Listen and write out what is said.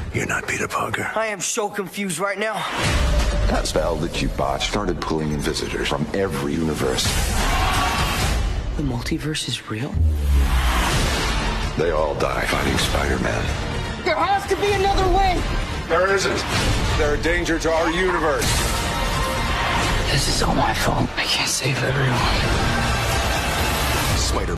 You're not Peter Parker. I am so confused right now. That spell that you botched started pulling in visitors from every universe. The multiverse is real? They all die fighting Spider-Man. There has to be another way! There isn't. They're a danger to our universe. This is all my fault. I can't save everyone.